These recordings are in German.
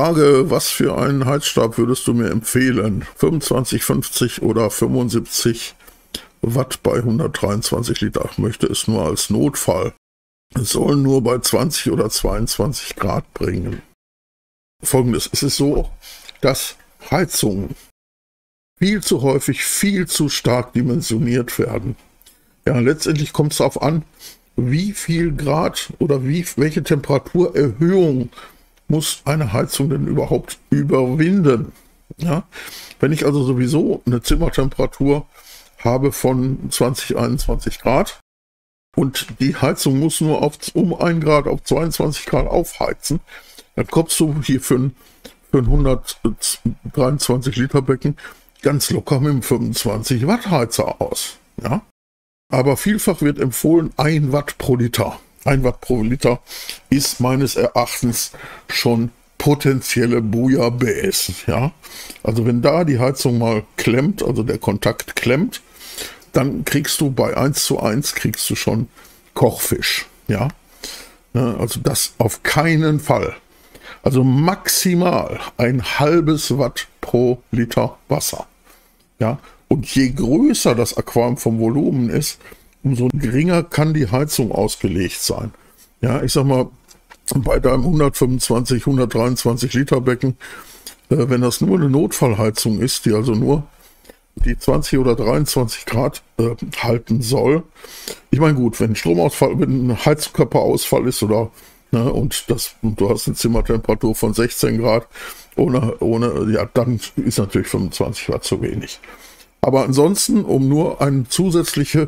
Frage, was für einen Heizstab würdest du mir empfehlen? 25, 50 oder 75 Watt bei 123 Liter? Ich möchte es nur als Notfall. Es soll nur bei 20 oder 22 Grad bringen. Folgendes, es ist so, dass Heizungen viel zu häufig, viel zu stark dimensioniert werden. Ja, letztendlich kommt es darauf an, wie viel Grad oder welche Temperaturerhöhung muss eine Heizung denn überhaupt überwinden. Ja? Wenn ich also sowieso eine Zimmertemperatur habe von 20, 21 Grad und die Heizung muss nur um 1 Grad auf 22 Grad aufheizen, dann kommst du hier für ein 123 Liter Becken ganz locker mit einem 25 Watt Heizer aus. Ja? Aber vielfach wird empfohlen 1 Watt pro Liter. 1 Watt pro Liter ist meines Erachtens schon potenzielle Bouillabaisse. Ja? Also wenn da die Heizung mal klemmt, also der Kontakt klemmt, dann kriegst du bei 1:1 kriegst du schon Kochfisch. Ja? Also das auf keinen Fall. Also maximal 0,5 Watt pro Liter Wasser. Ja? Und je größer das Aquarium vom Volumen ist, umso geringer kann die Heizung ausgelegt sein. Ja, ich sag mal, bei deinem 125, 123 Liter Becken, wenn das nur eine Notfallheizung ist, die also nur die 20 oder 23 Grad halten soll. Ich meine, gut, wenn Stromausfall, wenn ein Heizkörperausfall ist oder und du hast eine Zimmertemperatur von 16 Grad, ja, dann ist natürlich 25 Watt zu wenig. Aber ansonsten, um nur eine zusätzliche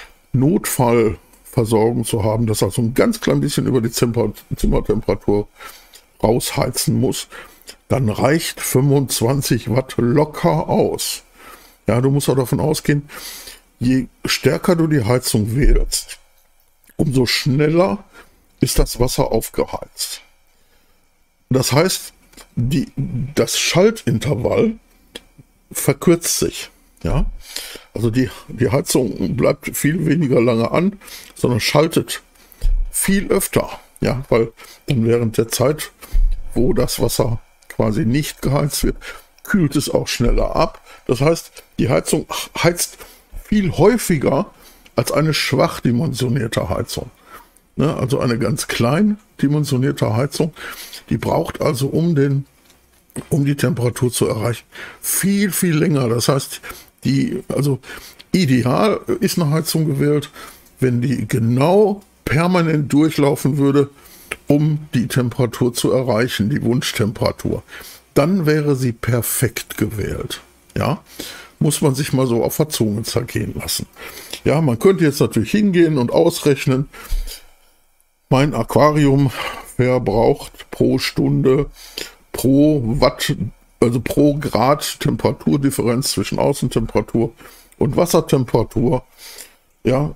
Notfallversorgung zu haben, das also ein ganz klein bisschen über die Zimmertemperatur rausheizen muss, dann reicht 25 Watt locker aus. Ja, du musst auch davon ausgehen, je stärker du die Heizung wählst, umso schneller ist das Wasser aufgeheizt. Das heißt, das Schaltintervall verkürzt sich. Ja, also die Heizung bleibt viel weniger lange an, sondern schaltet viel öfter. Ja, weil dann während der Zeit, wo das Wasser quasi nicht geheizt wird, kühlt es auch schneller ab. Das heißt, die Heizung heizt viel häufiger als eine schwach dimensionierte Heizung. Ne, also eine ganz klein dimensionierte Heizung, die braucht also, um die Temperatur zu erreichen, viel, viel länger. Das heißt, also ideal ist eine Heizung gewählt, wenn die genau permanent durchlaufen würde, um die Temperatur zu erreichen, die Wunschtemperatur. Dann wäre sie perfekt gewählt. Ja, muss man sich mal so auf der Zunge zergehen lassen. Ja, man könnte jetzt natürlich hingehen und ausrechnen, mein Aquarium verbraucht pro Stunde, pro Watt, also pro Grad Temperaturdifferenz zwischen Außentemperatur und Wassertemperatur. Ja,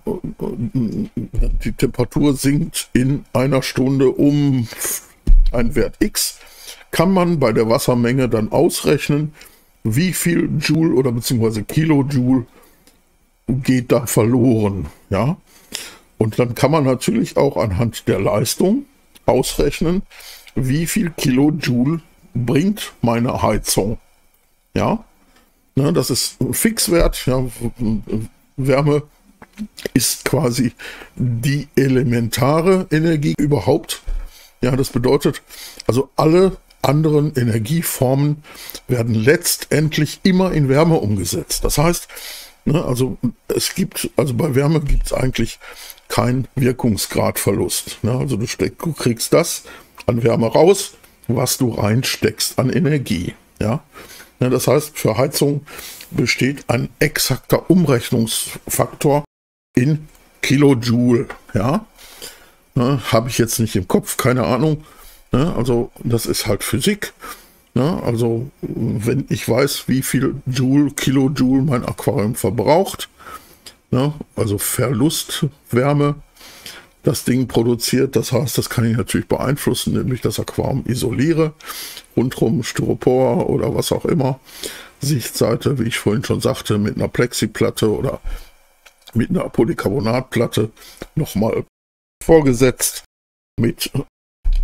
die Temperatur sinkt in einer Stunde um einen Wert X. Kann man bei der Wassermenge dann ausrechnen, wie viel Joule oder beziehungsweise Kilojoule geht da verloren. Ja, und dann kann man natürlich auch anhand der Leistung ausrechnen, wie viel Kilojoule bringt meine Heizung. Ja, das ist ein Fixwert. Ja, Wärme ist quasi die elementare Energie überhaupt. Ja, das bedeutet, also alle anderen Energieformen werden letztendlich immer in Wärme umgesetzt. Das heißt, also bei Wärme gibt es eigentlich keinen Wirkungsgradverlust. Also du kriegst das an Wärme raus, was du reinsteckst an Energie. Ja? Das heißt, für Heizung besteht ein exakter Umrechnungsfaktor in Kilojoule. Ja? Habe ich jetzt nicht im Kopf, keine Ahnung. Also das ist halt Physik. Also wenn ich weiß, wie viel Kilojoule mein Aquarium verbraucht, also Verlustwärme, das Ding produziert, das heißt, das kann ich natürlich beeinflussen, indem ich das Aquarium isoliere, rundherum Styropor oder was auch immer, Sichtseite, wie ich vorhin schon sagte, mit einer Plexiplatte oder mit einer Polycarbonatplatte nochmal vorgesetzt, mit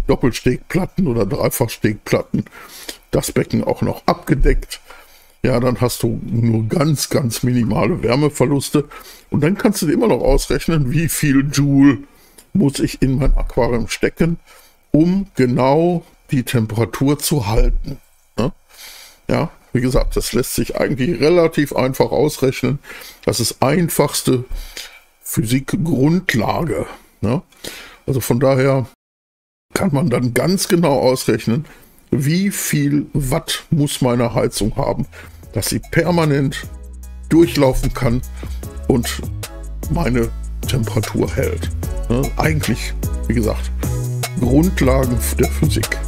Doppelstegplatten oder Dreifachstegplatten das Becken auch noch abgedeckt. Ja, dann hast du nur ganz, ganz minimale Wärmeverluste. Und dann kannst du dir immer noch ausrechnen, wie viel Joule muss ich in mein Aquarium stecken, um genau die Temperatur zu halten. Ja, wie gesagt, das lässt sich eigentlich relativ einfach ausrechnen. Das ist einfachste Physikgrundlage. Also von daher kann man dann ganz genau ausrechnen, wie viel Watt muss meine Heizung haben, dass sie permanent durchlaufen kann und meine Temperatur hält. Eigentlich, wie gesagt, Grundlagen der Physik.